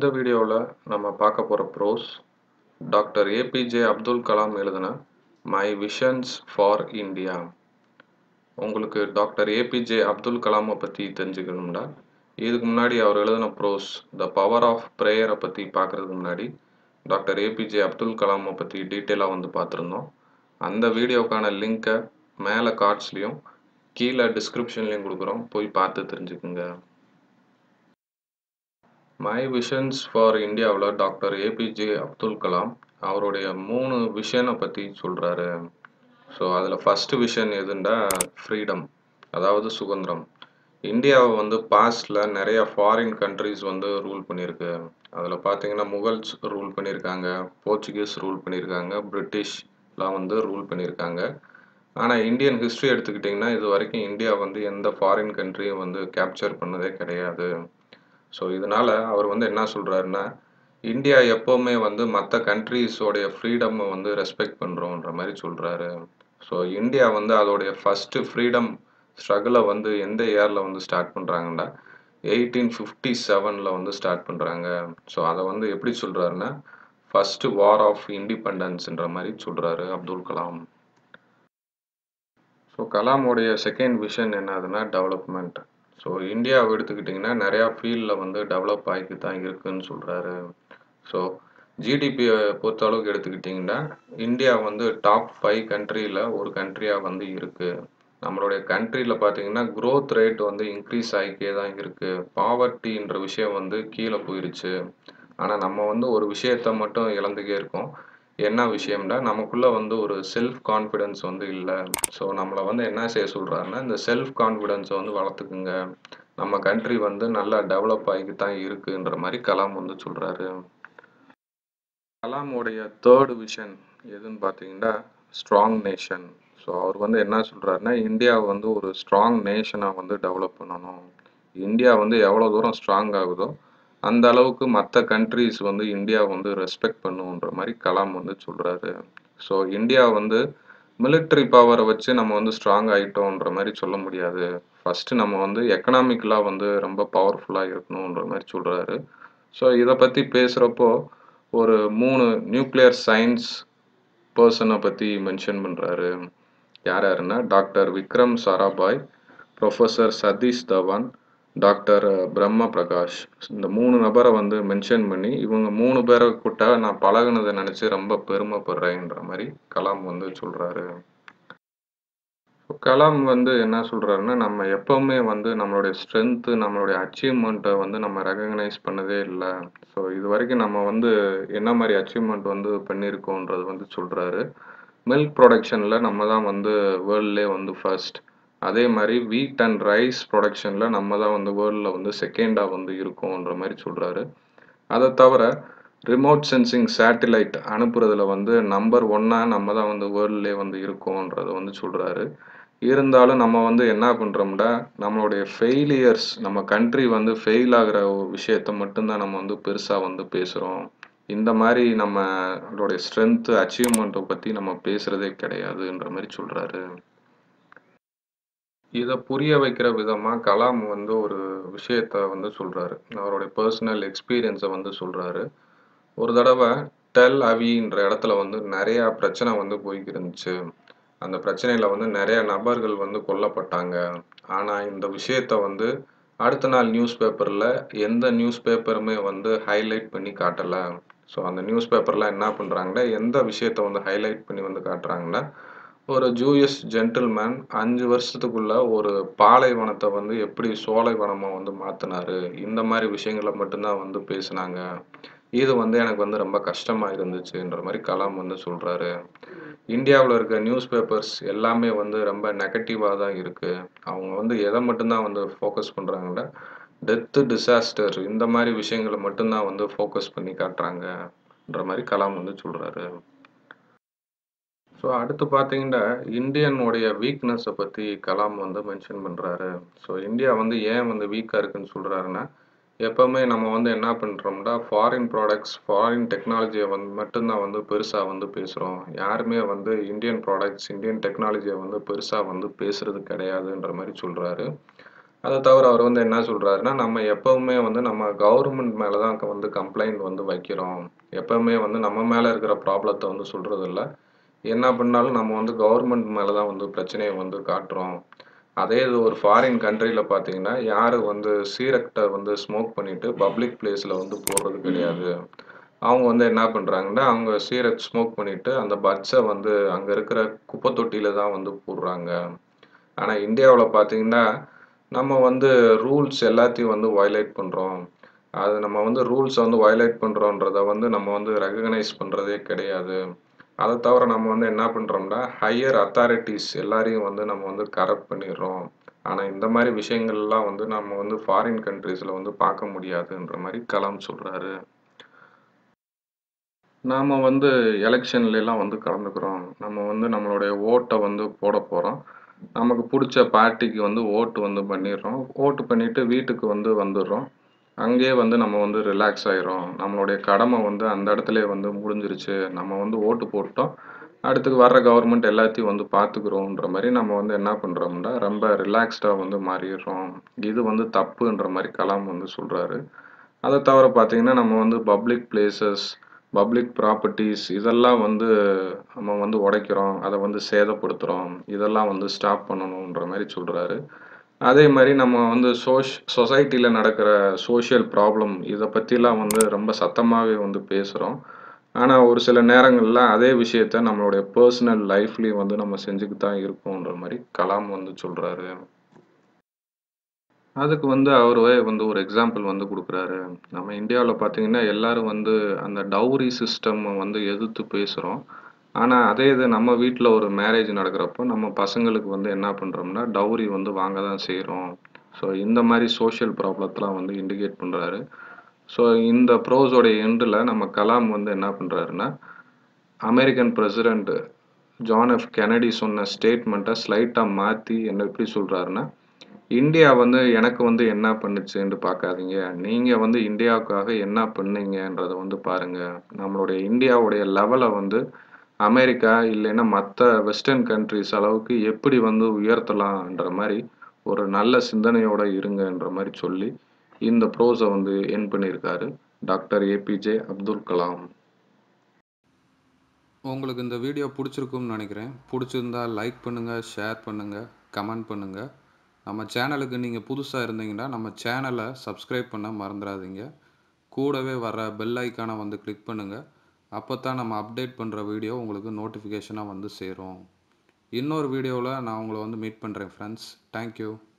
இந்த வீடியோவில் நம்ம பார்க்க போகிற bros doctor APJ Abdul Kalam எழுதின மை விஷன்ஸ் ஃபார் இந்தியா. உங்களுக்கு டாக்டர் ஏபிஜே அப்துல் கலாமை பற்றி தெரிஞ்சுக்கணும்னா இதுக்கு முன்னாடி அவர் எழுதின ப்ரோஸ் த பவர் ஆஃப் ப்ரேயரை பற்றி பார்க்குறதுக்கு முன்னாடி டாக்டர் ஏபிஜே அப்துல் கலாமை பற்றி டீட்டெயிலாக வந்து பார்த்துருந்தோம். அந்த வீடியோக்கான லிங்க்கை மேலே கார்ட்ஸ்லேயும் கீழே டிஸ்கிரிப்ஷன்லேயும் கொடுக்குறோம், போய் பார்த்து தெரிஞ்சுக்குங்க. மை விஷன்ஸ் ஃபார் இந்தியாவில் டாக்டர் ஏபிஜே அப்துல் கலாம் அவருடைய 3 விஷனை பற்றி சொல்கிறாரு. ஸோ அதில் ஃபஸ்ட்டு விஷன் எதுண்டா ஃப்ரீடம், அதாவது சுதந்திரம். இந்தியாவை வந்து பாஸ்டில் நிறைய ஃபாரின் கண்ட்ரிஸ் வந்து ரூல் பண்ணியிருக்கு. அதில் பார்த்தீங்கன்னா முகல்ஸ் ரூல் பண்ணியிருக்காங்க, போர்ச்சுகீஸ் ரூல் பண்ணியிருக்காங்க, பிரிட்டிஷ்லாம் வந்து ரூல் பண்ணியிருக்காங்க. ஆனால் இந்தியன் ஹிஸ்ட்ரி எடுத்துக்கிட்டிங்கன்னா இது வரைக்கும் இந்தியா வந்து எந்த ஃபாரின் கண்ட்ரியும் வந்து கேப்சர் பண்ணதே கிடையாது. ஸோ இதனால் அவர் வந்து என்ன சொல்கிறாருன்னா, இந்தியா எப்போவுமே வந்து மற்ற கண்ட்ரீஸோடைய ஃப்ரீடம்மை வந்து ரெஸ்பெக்ட் பண்ணுறோன்ற மாதிரி சொல்கிறாரு. ஸோ இந்தியா வந்து அதோடைய ஃபஸ்ட்டு ஃப்ரீடம் ஸ்ட்ரகிளை வந்து எந்த இயரில் வந்து ஸ்டார்ட் பண்ணுறாங்கன்னா 1857 வந்து ஸ்டார்ட் பண்ணுறாங்க. ஸோ அதை வந்து எப்படி சொல்கிறாருன்னா ஃபஸ்ட்டு வார் ஆஃப் இண்டிபெண்டன்ஸ்ன்ற மாதிரி சொல்கிறாரு அப்துல் கலாம். ஸோ கலாமுடைய செகண்ட் விஷன் என்னதுன்னா டெவலப்மெண்ட். ஸோ இந்தியாவை எடுத்துக்கிட்டிங்கன்னா நிறையா ஃபீல்டில் வந்து டெவலப் ஆகிட்டு தான் இருக்குதுன்னு சொல்கிறாரு. ஸோ ஜிடிபியை பொறுத்த அளவுக்கு எடுத்துக்கிட்டிங்கன்னா இந்தியா வந்து டாப் 5 கண்ட்ரியில் ஒரு கண்ட்ரியாக வந்து இருக்குது. நம்மளுடைய கண்ட்ரியில் பார்த்தீங்கன்னா க்ரோத் ரேட் வந்து இன்க்ரீஸ் ஆகிக்கே தான் இருக்குது. பாவர்ட்டின்ற விஷயம் வந்து கீழே போயிடுச்சு. ஆனால் நம்ம வந்து ஒரு விஷயத்தை மட்டும் இழந்துக்கே இருக்கோம். என்ன விஷயம்னா நமக்குள்ளே வந்து ஒரு செல்ஃப் கான்ஃபிடென்ஸ் வந்து இல்லை. ஸோ நம்மளை வந்து என்ன செய்ய சொல்கிறாருன்னா இந்த செல்ஃப் கான்ஃபிடென்ஸை வந்து வளர்த்துக்குங்க, நம்ம கண்ட்ரி வந்து நல்லா டெவலப் ஆகிட்டு தான் இருக்குன்ற மாதிரி கலாம் வந்து சொல்கிறாரு. கலாமுடைய தேர்ட் விஷன் எதுன்னு பார்த்தீங்கன்னா ஸ்ட்ராங் நேஷன். ஸோ அவர் வந்து என்ன சொல்கிறாருன்னா இந்தியாவை வந்து ஒரு ஸ்ட்ராங் நேஷனாக வந்து டெவலப் பண்ணணும். இந்தியா வந்து எவ்வளோ தூரம் ஸ்ட்ராங் ஆகுதோ அந்த அளவுக்கு மற்ற கண்ட்ரிஸ் வந்து இந்தியா வந்து ரெஸ்பெக்ட் பண்ணுன்ற மாதிரி கலாம் வந்து சொல்கிறாரு. ஸோ இந்தியா வந்து மிலிட்ரி பவரை வச்சு நம்ம வந்து ஸ்ட்ராங் ஆகிட்டோன்ற மாதிரி சொல்ல முடியாது. ஃபஸ்ட்டு நம்ம வந்து எக்கனாமிக்கலாக வந்து ரொம்ப பவர்ஃபுல்லாக இருக்கணுன்ற மாதிரி சொல்கிறாரு. ஸோ இதை பற்றி பேசுகிறப்போ ஒரு 3 நியூக்ளியர் சயின்ஸ் பர்சனை பற்றி மென்ஷன் பண்ணுறாரு. யார் யாருன்னா doctor Vikram Sarabhai, professor Satish Dhawan, doctor Brahm Prakash. இந்த 3 நபரை வந்து மென்ஷன் பண்ணி இவங்க 3 பேரை கூட்ட நான் பழகுனதை நினச்சி ரொம்ப பெருமைப்படுறேன்ற மாதிரி கலாம் வந்து சொல்கிறாரு. கலாம் வந்து என்ன சொல்கிறாருன்னா நம்ம எப்போவுமே வந்து நம்மளுடைய ஸ்ட்ரென்த்து, நம்மளுடைய அச்சீவ்மெண்ட்டை வந்து நம்ம ரெகக்னைஸ் பண்ணதே இல்லை. ஸோ இது வரைக்கும் நம்ம வந்து என்ன மாதிரி அச்சீவ்மெண்ட் வந்து பண்ணியிருக்கோன்றது வந்து சொல்கிறாரு. மில்க் ப்ரொடக்ஷனில் நம்ம தான் வந்து வேர்ல்ட்லே வந்து ஃபர்ஸ்ட். அதே மாதிரி வீட் அண்ட் ரைஸ் ப்ரொடக்ஷனில் நம்ம தான் வந்து வேர்ல்டில் வந்து செகண்டாக வந்து இருக்கோன்ற மாதிரி சொல்கிறாரு. அதை தவிர ரிமோட் சென்சிங் சேட்டிலைட் அனுப்புறதுல வந்து நம்பர் 1 நம்ம தான் வந்து வேர்ல்ட்லே வந்து இருக்கோன்றதை வந்து சொல்கிறாரு. இருந்தாலும் நம்ம வந்து என்ன பண்ணுறோம்னா நம்மளுடைய ஃபெயிலியர்ஸ், நம்ம கண்ட்ரி வந்து ஃபெயில் ஆகிற விஷயத்த மட்டும்தான் நம்ம வந்து பெருசாக வந்து பேசுகிறோம். இந்த மாதிரி நம்மளுடைய ஸ்ட்ரென்த்து அச்சீவ்மெண்ட்டை பற்றி நம்ம பேசுகிறதே கிடையாதுன்ற மாதிரி சொல்கிறாரு. இதை புரிய வைக்கிற விதமாக கலாம் வந்து ஒரு விஷயத்த வந்து சொல்கிறாரு. அவருடைய பர்சனல் எக்ஸ்பீரியன்ஸை வந்து சொல்கிறாரு. ஒரு தடவை டெல் அவின்ற இடத்துல வந்து நிறையா பிரச்சனை வந்து போய்க்கு இருந்துச்சு. அந்த பிரச்சனையில் வந்து நிறைய நபர்கள் வந்து கொல்லப்பட்டாங்க. ஆனால் இந்த விஷயத்த வந்து அடுத்த நாள் நியூஸ் பேப்பரில் எந்த நியூஸ் பேப்பருமே வந்து ஹைலைட் பண்ணி காட்டலை. ஸோ அந்த நியூஸ் பேப்பர்லாம் என்ன பண்ணுறாங்கன்னா எந்த விஷயத்த வந்து ஹைலைட் பண்ணி வந்து காட்டுறாங்கன்னா ஒரு ஜூஎஸ் ஜென்டில்மேன் 5 வருஷத்துக்குள்ள ஒரு பாலைவனத்தை வந்து எப்படி சோலைவனமாக வந்து மாற்றினாரு, இந்த மாதிரி விஷயங்களை மட்டும்தான் வந்து பேசுனாங்க. இது வந்து எனக்கு வந்து ரொம்ப கஷ்டமாக இருந்துச்சுன்ற மாதிரி கலாம் வந்து சொல்கிறாரு. இந்தியாவில் இருக்க நியூஸ் பேப்பர்ஸ் எல்லாமே வந்து ரொம்ப நெகட்டிவாக தான் இருக்குது. அவங்க வந்து எதை மட்டும்தான் வந்து ஃபோக்கஸ் பண்ணுறாங்கன்னா டெத்து, டிசாஸ்டர் இந்த மாதிரி விஷயங்களை மட்டும்தான் வந்து ஃபோக்கஸ் பண்ணி காட்டுறாங்கன்ற மாதிரி கலாம் வந்து சொல்கிறாரு. ஸோ அடுத்து பார்த்தீங்கன்னா இந்தியனுடைய வீக்னஸை பற்றி கலாம் வந்து மென்ஷன் பண்ணுறாரு. ஸோ இந்தியா வந்து ஏன் வந்து வீக்காக இருக்குன்னு சொல்கிறாருன்னா எப்போவுமே நம்ம வந்து என்ன பண்ணுறோம்னா ஃபாரின் ப்ராடக்ட்ஸ், ஃபாரின் டெக்னாலஜியை வந்து மட்டும்தான் வந்து பெருசாக வந்து பேசுகிறோம். யாருமே வந்து இந்தியன் ப்ராடக்ட்ஸ், இந்தியன் டெக்னாலஜியை வந்து பெருசாக வந்து பேசுகிறது கிடையாதுன்ற மாதிரி சொல்கிறாரு. அத தவிர அவர் வந்து என்ன சொல்றாருன்னா, நம்ம எப்பவுமே வந்து நம்ம கவர்மெண்ட் மேல தான் வந்து கம்ப்ளைண்ட் வந்து வைக்கிறோம். எப்பவுமே வந்து நம்ம மேல இருக்கிற ப்ராப்ளத்த வந்து சொல்றதில்ல. என்ன பண்ணாலும் நம்ம வந்து கவர்மெண்ட் மேல தான் வந்து பிரச்சனைய வந்து காட்டுறோம். அதே இது ஒரு ஃபாரின் கண்ட்ரில பார்த்தீங்கன்னா, யாரும் வந்து சிகரெட்ட வந்து ஸ்மோக் பண்ணிட்டு பப்ளிக் பிளேஸ்ல வந்து போடுறது கிடையாது. அவங்க வந்து என்ன பண்றாங்கன்னா, அவங்க சிகரெட் ஸ்மோக் பண்ணிட்டு அந்த பட்ஸ வந்து அங்க இருக்கிற குப்பை தொட்டியில தான் வந்து போடுறாங்க. ஆனா இந்தியாவுல பார்த்தீங்கன்னா, நம்ம வந்து ரூல்ஸ் எல்லாத்தையும் வந்து வயலேட் பண்றோம். அது நம்ம வந்து ரூல்ஸ வந்து வயலேட் பண்றோன்றத வந்து நம்ம வந்து ரெகக்னைஸ் பண்றதே கிடையாது. அத தவிர நம்ம வந்து என்ன பண்றோம்னா, ஹையர் அத்தாரிட்டீஸ் எல்லாரையும் வந்து நம்ம வந்து கரப்ட் பண்ணிர்றோம். ஆனா இந்த மாரி விஷயங்கள்லாம் வந்து நம்ம வந்து ஃபாரின் கண்ட்ரீஸ்ல வந்து பார்க்க முடியாதுன்ற மாரி கலாம் சொல்றாரு. நாம வந்து எலக்ஷன்லலாம் வந்து கலந்துக்கிறோம். நம்ம வந்து நம்மளுடைய ஓட்ட வந்து போடப் போறோம். நமக்கு புடிச்ச பார்ட்டிக்கு வந்து ஓட்டு வந்து பண்ணிர்றோம். ஓட்டு பண்ணிட்டு வீட்டுக்கு வந்து வந்துர்றோம். அங்கேயே வந்து நம்ம வந்து ரிலாக்ஸ் ஆயிர்றோம். நம்மளுடைய கடமை வந்து அந்த இடத்துலயே வந்து முடிஞ்சிருச்சு. நம்ம வந்து ஓட்டு போட்டோம். அடுத்து வர்ற கவர்மெண்ட் எல்லாத்தையும் வந்து பார்த்துக்குறோன்ற மாரி நம்ம வந்து என்ன பண்றோம்னா, ரொம்ப ரிலாக்ஸ்டா வந்து மாறிர்றோம். இது வந்து தப்புன்ற மாரி கலாம் வந்து சொல்றாரு. அத தவிர பார்த்தீங்கன்னா, நம்ம வந்து பப்ளிக் பிளேஸஸ், பப்ளிக் ப்ராப்பர்ட்டீஸ் இதெல்லாம் வந்து நம்ம வந்து உடைக்கிறோம். அத வந்து சேதப்படுத்துறோம். இதெல்லாம் வந்து ஸ்டாப் பண்ணணுன்ற மாரி சொல்றாரு. அதே மாரி நம்ம வந்து சொசைட்டில நடக்கிற சோசியல் ப்ராப்ளம் இத பத்திலாம் வந்து ரொம்ப சத்தமாவே வந்து பேசுறோம். ஆனா, ஒரு சில நேரங்கள்ல அதே விஷயத்த நம்மளுடைய பெர்சனல் லைஃப்லயும் வந்து நம்ம செஞ்சுட்டு தான் இருக்கோன்ற மாரி கலாம் வந்து சொல்றாரு. அதுக்கு வந்து அவரே வந்து ஒரு எக்ஸாம்பிள் வந்து குடுக்குறாரு. நம்ம இந்தியாவுல பார்த்தீங்கன்னா, எல்லாரும் வந்து அந்த டவுரி சிஸ்டம் வந்து எதிர்த்து பேசுறோம். ஆனா, அதே இது நம்ம வீட்ல ஒரு மேரேஜ் நடக்கிறப்போ, நம்ம பசங்களுக்கு வந்து என்ன பண்றோம்னா, டவுரி வந்து வாங்க தான் செய்றோம். ஸோ, இந்த மாரி சோசியல் ப்ராப்ளத்தலாம் வந்து இண்டிகேட் பண்றாரு. ஸோ, இந்த ப்ரோஸோட எண்டுல நம்ம கலாம் வந்து என்ன பண்றாருன்னா, American president John F Kennedy சொன்ன ஸ்டேட்மெண்ட்ட ஸ்லைட்டா மாத்தி என்ன எப்படி சொல்றாருன்னா, இந்தியா வந்து எனக்கு வந்து என்ன பண்ணுச்சுன்னு பார்க்காதீங்க. நீங்க வந்து இந்தியாவுக்காக என்ன பண்ணீங்கன்றத வந்து பாருங்க. நம்மளுடைய இந்தியாவுடைய லெவல வந்து அமெரிக்கா இல்லைன்னா மத்த வெஸ்டர்ன் கண்ட்ரீஸ் அளவுக்கு எப்படி வந்து உயர்த்தலான்ற மாரி ஒரு நல்ல சிந்தனையோட இருங்கன்ற மாரி சொல்லி, இந்த ப்ரோஸ வந்து எண்ட் பண்ணியிருக்காரு. Doctor APJ Abdul Kalam. உங்களுக்கு இந்த வீடியோ பிடிச்சிருக்கும்னு நினைக்கிறேன். பிடிச்சிருந்தா லைக் பண்ணுங்கள், ஷேர் பண்ணுங்கள், கமெண்ட் பண்ணுங்கள். நம்ம சேனலுக்கு நீங்கள் புதுசாக இருந்தீங்கன்னா நம்ம சேனலை சப்ஸ்கிரைப் பண்ண மறந்துடாதீங்க. கூடவே வர பெல் ஐக்கானை வந்து கிளிக் பண்ணுங்கள். அப்போ தான் நம்ம அப்டேட் பண்ணுற வீடியோ உங்களுக்கு நோட்டிஃபிகேஷனாக வந்து சேரும். இன்னொரு வீடியோவில் நான் உங்களை வந்து மீட் பண்ணுறேன் ஃப்ரெண்ட்ஸ். தேங்க்யூ.